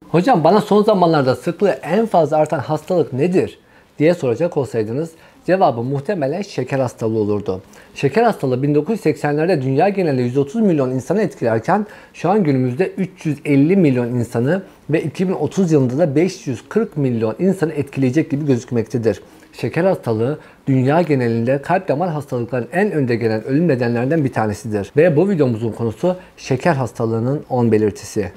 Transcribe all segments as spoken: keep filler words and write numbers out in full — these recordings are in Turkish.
Hocam bana son zamanlarda sıklığı en fazla artan hastalık nedir diye soracak olsaydınız cevabı muhtemelen şeker hastalığı olurdu. Şeker hastalığı bin dokuz yüz seksenlerde dünya genelinde yüz otuz milyon insanı etkilerken şu an günümüzde üç yüz elli milyon insanı ve iki bin otuz yılında da beş yüz kırk milyon insanı etkileyecek gibi gözükmektedir. Şeker hastalığı dünya genelinde kalp damar hastalıklarının en önde gelen ölüm nedenlerinden bir tanesidir. Ve bu videomuzun konusu şeker hastalığının on belirtisi.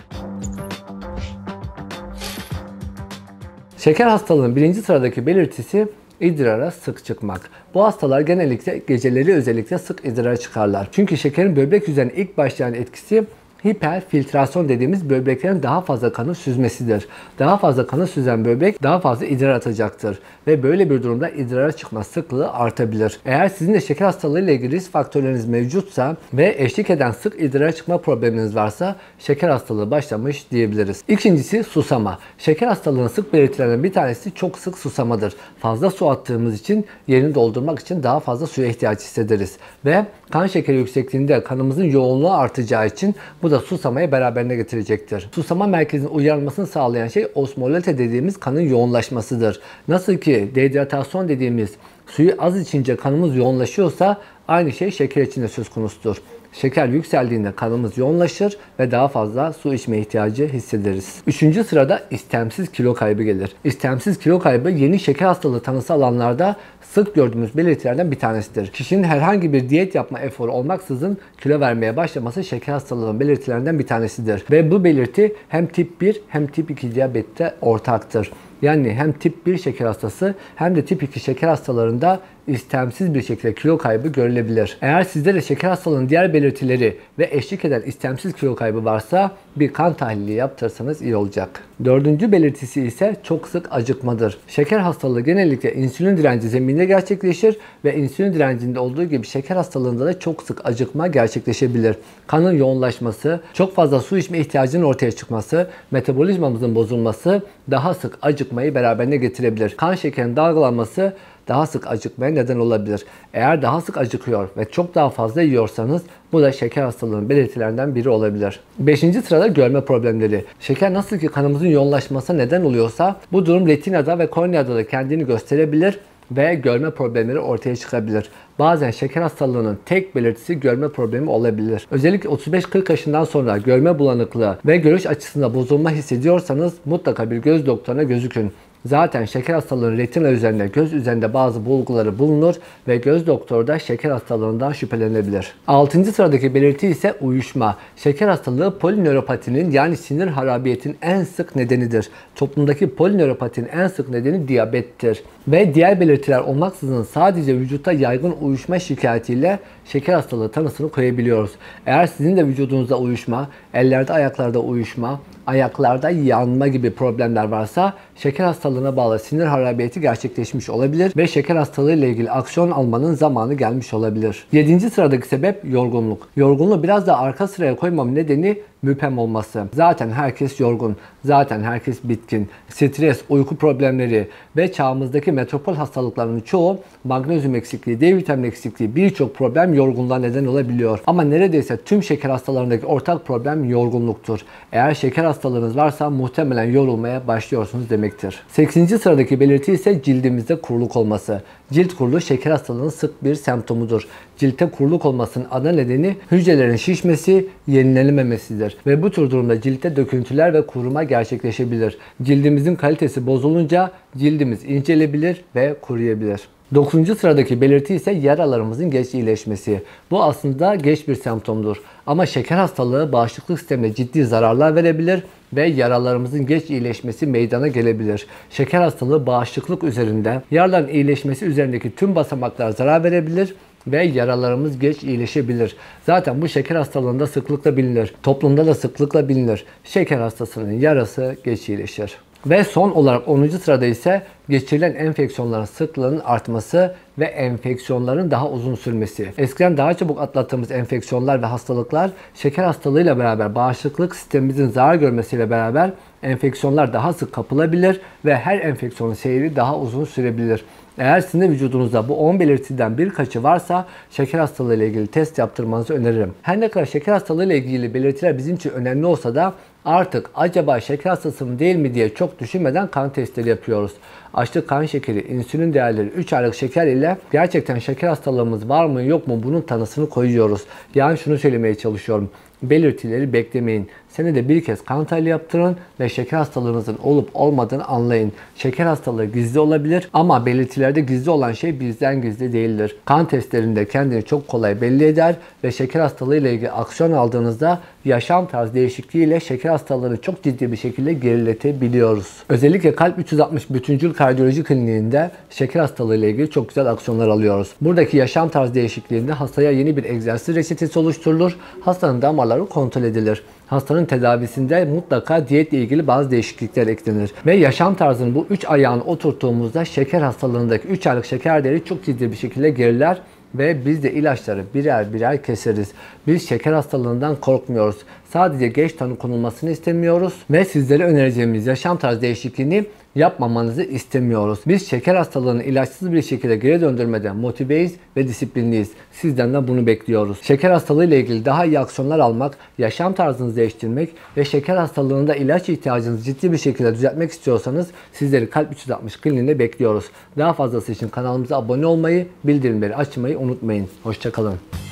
Şeker hastalığının birinci sıradaki belirtisi idrara sık çıkmak. Bu hastalar genellikle geceleri özellikle sık idrara çıkarlar. Çünkü şekerin böbrek üzerine ilk başlayan etkisi hiperfiltrasyon dediğimiz böbreklerin daha fazla kanı süzmesidir. Daha fazla kanı süzen böbrek daha fazla idrar atacaktır. Ve böyle bir durumda idrara çıkma sıklığı artabilir. Eğer sizin de şeker hastalığı ile ilgili risk faktörleriniz mevcutsa ve eşlik eden sık idrara çıkma probleminiz varsa şeker hastalığı başlamış diyebiliriz. İkincisi susama. Şeker hastalığının sık belirtilerinden bir tanesi çok sık susamadır. Fazla su attığımız için yerini doldurmak için daha fazla suya ihtiyaç hissederiz. Ve kan şekeri yüksekliğinde kanımızın yoğunluğu artacağı için bu da susamayı beraberine getirecektir. Susama merkezinin uyarılmasını sağlayan şey osmolalite dediğimiz kanın yoğunlaşmasıdır. Nasıl ki dehidratasyon dediğimiz suyu az içince kanımız yoğunlaşıyorsa aynı şey şeker için de söz konusudur. Şeker yükseldiğinde kanımız yoğunlaşır ve daha fazla su içme ihtiyacı hissederiz. Üçüncü sırada istemsiz kilo kaybı gelir. İstemsiz kilo kaybı yeni şeker hastalığı tanısı alanlarda sık gördüğümüz belirtilerden bir tanesidir. Kişinin herhangi bir diyet yapma eforu olmaksızın kilo vermeye başlaması şeker hastalığının belirtilerinden bir tanesidir. Ve bu belirti hem tip bir hem tip iki diyabette ortaktır. Yani hem tip bir şeker hastası hem de tip iki şeker hastalarında istemsiz bir şekilde kilo kaybı görülebilir. Eğer sizde de şeker hastalığının diğer belirtileri ve eşlik eden istemsiz kilo kaybı varsa bir kan tahlili yaptırsanız iyi olacak. Dördüncü belirtisi ise çok sık acıkmadır. Şeker hastalığı genellikle insülin direnci zemininde gerçekleşir ve insülin direncinde olduğu gibi şeker hastalığında da çok sık acıkma gerçekleşebilir. Kanın yoğunlaşması, çok fazla su içme ihtiyacının ortaya çıkması, metabolizmamızın bozulması daha sık acıkmayı beraberine getirebilir. Kan şekerinin dalgalanması daha sık acıkmaya neden olabilir. Eğer daha sık acıkıyor ve çok daha fazla yiyorsanız bu da şeker hastalığının belirtilerinden biri olabilir. Beşinci sırada görme problemleri. Şeker nasıl ki kanımızın yoğunlaşmasına neden oluyorsa bu durum retinada ve korneada da kendini gösterebilir ve görme problemleri ortaya çıkabilir. Bazen şeker hastalığının tek belirtisi görme problemi olabilir. Özellikle otuz beş kırk yaşından sonra görme bulanıklığı ve görüş açısında bozulma hissediyorsanız mutlaka bir göz doktoruna gözükün. Zaten şeker hastalığının retina üzerinde, göz üzerinde bazı bulguları bulunur ve göz doktoru da şeker hastalığından şüphelenebilir. Altıncı sıradaki belirti ise uyuşma. Şeker hastalığı polinöropatinin yani sinir harabiyetinin en sık nedenidir. Toplumdaki polinöropatinin en sık nedeni diyabettir. Ve diğer belirtiler olmaksızın sadece vücutta yaygın uyuşma şikayetiyle şeker hastalığı tanısını koyabiliyoruz. Eğer sizin de vücudunuzda uyuşma, ellerde ayaklarda uyuşma, ayaklarda yanma gibi problemler varsa şeker hastalığına bağlı sinir harabiyeti gerçekleşmiş olabilir ve şeker hastalığı ile ilgili aksiyon almanın zamanı gelmiş olabilir. Yedinci sıradaki sebep yorgunluk. Yorgunluğu biraz daha arka sıraya koymamın nedeni müpem olması. Zaten herkes yorgun, zaten herkes bitkin. Stres, uyku problemleri ve çağımızdaki metropol hastalıklarının çoğu magnezyum eksikliği, D vitamini eksikliği birçok problem yorgunluğa neden olabiliyor. Ama neredeyse tüm şeker hastalarındaki ortak problem yorgunluktur. Eğer şeker hastalığınız varsa muhtemelen yorulmaya başlıyorsunuz demektir. sekizinci sıradaki belirti ise cildimizde kuruluk olması. Cilt kuruluğu şeker hastalığının sık bir semptomudur. Ciltte kuruluk olmasının ana nedeni hücrelerin şişmesi, yenilenememesidir. Ve bu tür durumda ciltte döküntüler ve kuruma gerçekleşebilir. Cildimizin kalitesi bozulunca cildimiz incelebilir ve kuruyabilir. dokuzuncu sıradaki belirti ise yaralarımızın geç iyileşmesi. Bu aslında geç bir semptomdur. Ama şeker hastalığı bağışıklık sistemine ciddi zararlar verebilir ve yaralarımızın geç iyileşmesi meydana gelebilir. Şeker hastalığı bağışıklık üzerinde, yaraların iyileşmesi üzerindeki tüm basamaklar zarar verebilir ve yaralarımız geç iyileşebilir. Zaten bu şeker hastalığında sıklıkla bilinir. Toplumda da sıklıkla bilinir. Şeker hastasının yarası geç iyileşir. Ve son olarak onuncu sırada ise geçirilen enfeksiyonların sıklığının artması ve enfeksiyonların daha uzun sürmesi. Eskiden daha çabuk atlattığımız enfeksiyonlar ve hastalıklar şeker hastalığıyla beraber bağışıklık sistemimizin zarar görmesiyle beraber enfeksiyonlar daha sık kapılabilir ve her enfeksiyonun seyri daha uzun sürebilir. Eğer sizin de vücudunuzda bu on belirtiden birkaçı varsa şeker hastalığı ile ilgili test yaptırmanızı öneririm. Her ne kadar şeker hastalığı ile ilgili belirtiler bizim için önemli olsa da Artık acaba şeker hastası mı değil mi diye çok düşünmeden kan testleri yapıyoruz. Açlık, kan şekeri, insülin değerleri, üç aylık şeker ile gerçekten şeker hastalığımız var mı yok mu bunun tanısını koyuyoruz. Yani şunu söylemeye çalışıyorum. Belirtileri beklemeyin. Senede bir kez kan tahlili yaptırın ve şeker hastalığınızın olup olmadığını anlayın. Şeker hastalığı gizli olabilir ama belirtilerde gizli olan şey bizden gizli değildir. Kan testlerinde kendini çok kolay belli eder ve şeker hastalığı ile ilgili aksiyon aldığınızda yaşam tarzı değişikliği ile şeker hastalığını çok ciddi bir şekilde geriletebiliyoruz. Özellikle Kalp üç yüz altmış Bütüncül Kardiyoloji Kliniğinde şeker hastalığı ile ilgili çok güzel aksiyonlar alıyoruz. Buradaki yaşam tarzı değişikliğinde hastaya yeni bir egzersiz reçetesi oluşturulur. Hastanın damarları kontrol edilir. Hastanın tedavisinde mutlaka diyetle ilgili bazı değişiklikler eklenir. Ve yaşam tarzının bu üç ayağını oturttuğumuzda şeker hastalığındaki üç aylık şeker değeri çok ciddi bir şekilde geriler ve biz de ilaçları birer birer keseriz. Biz şeker hastalığından korkmuyoruz. Sadece geç tanı konulmasını istemiyoruz ve sizlere önereceğimiz yaşam tarzı değişikliğini yapmamanızı istemiyoruz. Biz şeker hastalığını ilaçsız bir şekilde geri döndürmeden motiveyiz ve disiplinliyiz. Sizden de bunu bekliyoruz. Şeker hastalığı ile ilgili daha iyi aksiyonlar almak, yaşam tarzınızı değiştirmek ve şeker hastalığında ilaç ihtiyacınızı ciddi bir şekilde düzeltmek istiyorsanız sizleri Kalp üç yüz altmış kliniğinde bekliyoruz. Daha fazlası için kanalımıza abone olmayı, bildirimleri açmayı unutmayın. Hoşça kalın.